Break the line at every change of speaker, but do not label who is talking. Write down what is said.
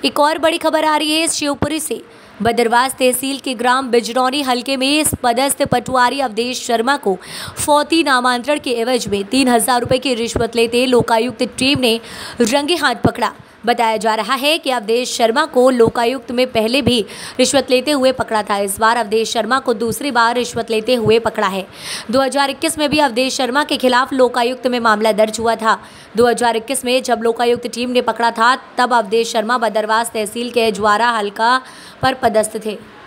एक और बड़ी खबर आ रही है शिवपुरी से। बदरवास तहसील के ग्राम बिजरौनी हलके में इस पदस्थ पटवारी अवधेश शर्मा को फौती नामांतरण के एवज में 3,000 रुपये की रिश्वत लेते लोकायुक्त टीम ने रंगे हाथ पकड़ा। बताया जा रहा है कि अवधेश शर्मा को लोकायुक्त में पहले भी रिश्वत लेते हुए पकड़ा था। इस बार अवधेश शर्मा को दूसरी बार रिश्वत लेते हुए पकड़ा है। 2021 में भी अवधेश शर्मा के खिलाफ लोकायुक्त में मामला दर्ज हुआ था। 2021 में जब लोकायुक्त टीम ने पकड़ा था तब अवधेश शर्मा बदरवास तहसील के अजवारा हलका पर पदस्थ थे।